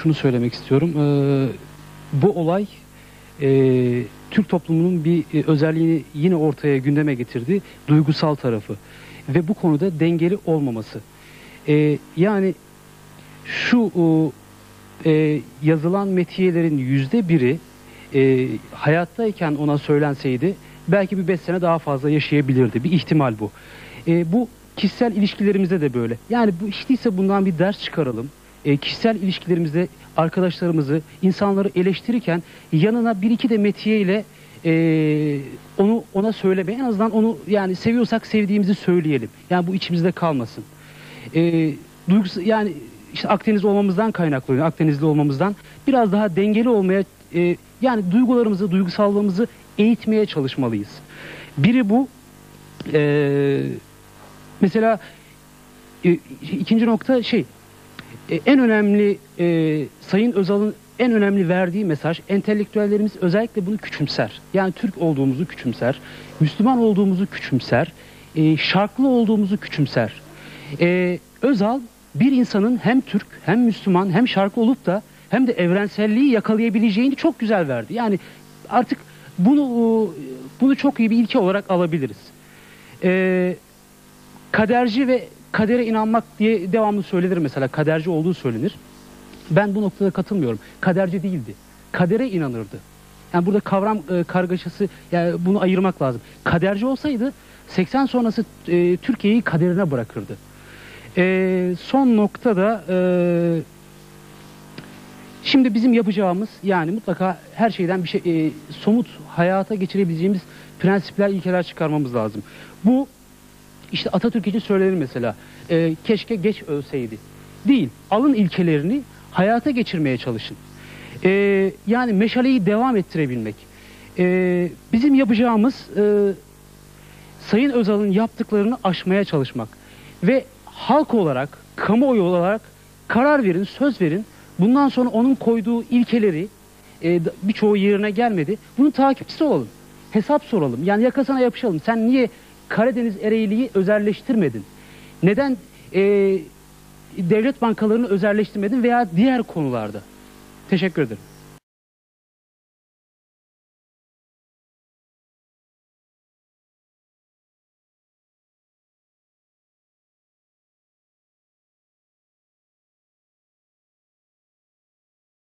şunu söylemek istiyorum. Bu olay Türk toplumunun bir özelliğini yine ortaya gündeme getirdi. Duygusal tarafı. Ve bu konuda dengeli olmaması. Yani şu yazılan metiyelerin %1'i hayattayken ona söylenseydi belki bir 5 sene daha fazla yaşayabilirdi. Bir ihtimal bu. Bu kişisel ilişkilerimizde de böyle. Yani bu hiç değilse bundan bir ders çıkaralım. Kişisel ilişkilerimizde arkadaşlarımızı, insanları eleştirirken yanına bir iki de metiye ile onu ona söyleme. En azından onu, yani seviyorsak sevdiğimizi söyleyelim. Yani bu içimizde kalmasın. Duygusu, yani işte Akdeniz olmamızdan kaynaklanıyor. Akdenizli olmamızdan biraz daha dengeli olmaya, yani duygularımızı, duygusallığımızı eğitmeye çalışmalıyız. Biri bu. Mesela ikinci nokta en önemli, Sayın Özal'ın en önemli verdiği mesaj, entelektüellerimiz özellikle bunu küçümser. Yani Türk olduğumuzu küçümser, Müslüman olduğumuzu küçümser, şarklı olduğumuzu küçümser. Özal bir insanın hem Türk, hem Müslüman, hem şarkı olup da hem de evrenselliği yakalayabileceğini çok güzel verdi. Yani artık bunu çok iyi bir ilke olarak alabiliriz. Kaderci ve kadere inanmak diye devamlı söylenir mesela. Kaderci olduğu söylenir. Ben bu noktada katılmıyorum. Kaderci değildi. Kadere inanırdı. Yani burada kavram kargaşası, yani bunu ayırmak lazım. Kaderci olsaydı 80 sonrası Türkiye'yi kaderine bırakırdı. Son noktada şimdi bizim yapacağımız, yani mutlaka her şeyden bir şey somut hayata geçirebileceğimiz prensipler, ilkeler çıkarmamız lazım. Bu işte Atatürk için söylenir mesela. Keşke geç ölseydi. Değil. Alın ilkelerini hayata geçirmeye çalışın. Yani meşaleyi devam ettirebilmek. Bizim yapacağımız Sayın Özal'ın yaptıklarını aşmaya çalışmak. Ve halk olarak, kamuoyu olarak karar verin, söz verin. Bundan sonra onun koyduğu ilkeleri, birçoğu yerine gelmedi. Bunun takipçisi olalım. Hesap soralım. Yani yakasına yapışalım. Sen niye Karadeniz Ereğli'yi özelleştirmedin? Neden devlet bankalarını özelleştirmedin veya diğer konularda? Teşekkür ederim.